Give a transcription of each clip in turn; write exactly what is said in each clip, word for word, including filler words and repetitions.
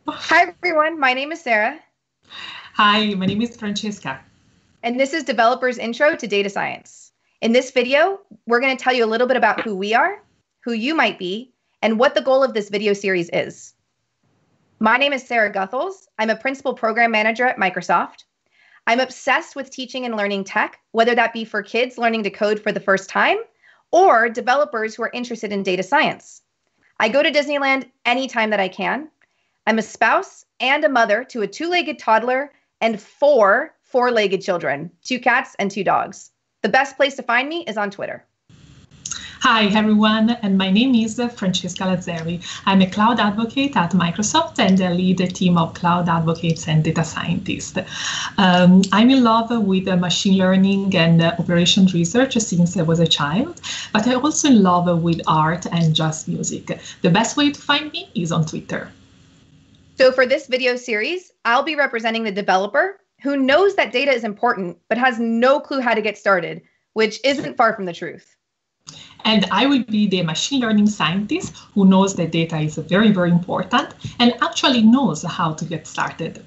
Hi, everyone. My name is Sarah, Hi, my name is Francesca. and this is Developer's Intro to Data Science. In this video, we're going to tell you a little bit about who we are, who you might be, and what the goal of this video series is. My name is Sarah Goethals. I'm a Principal Program Manager at Microsoft. I'm obsessed with teaching and learning tech, whether that be for kids learning to code for the first time or developers who are interested in data science. I go to Disneyland anytime that I can. I'm a spouse and a mother to a two-legged toddler and four four-legged children, two cats and two dogs. The best place to find me is on Twitter. Hi, everyone, and my name is Francesca Lazarey. I'm a cloud advocate at Microsoft and I lead a team of cloud advocates and data scientists. Um, I'm in love with uh, machine learning and uh, operations research since I was a child, but I'm also in love with art and jazz music. The best way to find me is on Twitter. So for this video series, I'll be representing the developer who knows that data is important, but has no clue how to get started, which isn't far from the truth. And I will be the machine learning scientist who knows that data is very, very important and actually knows how to get started.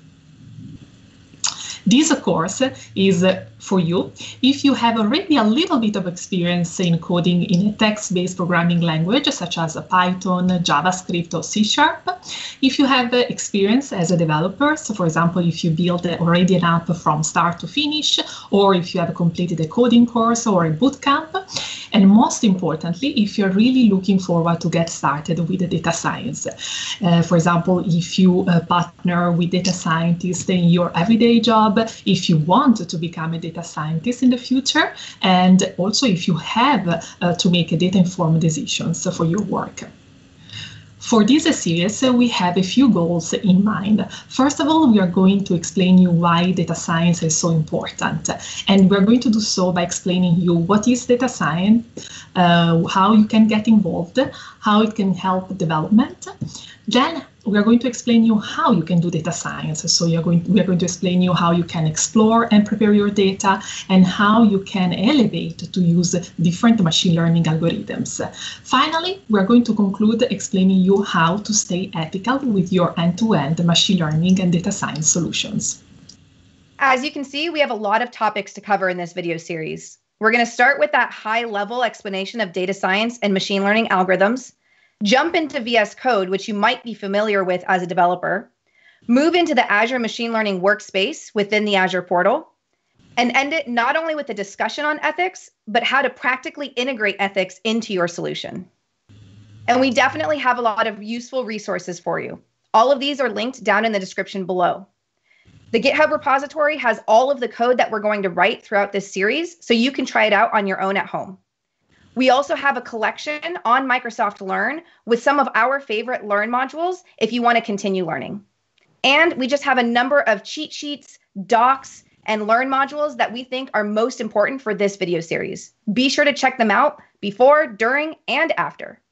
This course is for you if you have already a little bit of experience in coding in a text-based programming language such as Python, JavaScript, or C Sharp. If you have experience as a developer, so for example, if you build already an app from start to finish, or if you have completed a coding course or a bootcamp, and most importantly, if you're really looking forward to get started with data science. Uh, for example, if you uh, partner with data scientists in your everyday job, if you want to become a data scientist in the future, and also if you have uh, to make a data-informed decisions for your work. For this series, we have a few goals in mind. First of all, we are going to explain you why data science is so important. And we're going to do so by explaining you what is data science, uh, how you can get involved, how it can help development. Then we are going to explain you how you can do data science. So you're going, we are going to explain you how you can explore and prepare your data and how you can elevate to use different machine learning algorithms. Finally, we are going to conclude explaining you how to stay ethical with your end-to-end machine learning and data science solutions. As you can see, we have a lot of topics to cover in this video series. We're going to start with that high-level explanation of data science and machine learning algorithms, jump into V S Code, which you might be familiar with as a developer, move into the Azure Machine Learning workspace within the Azure portal, and end it not only with a discussion on ethics, but how to practically integrate ethics into your solution. And we definitely have a lot of useful resources for you. All of these are linked down in the description below. The GitHub repository has all of the code that we're going to write throughout this series, so you can try it out on your own at home. We also have a collection on Microsoft Learn with some of our favorite Learn modules if you want to continue learning. And we just have a number of cheat sheets, docs, and Learn modules that we think are most important for this video series. Be sure to check them out before, during, and after.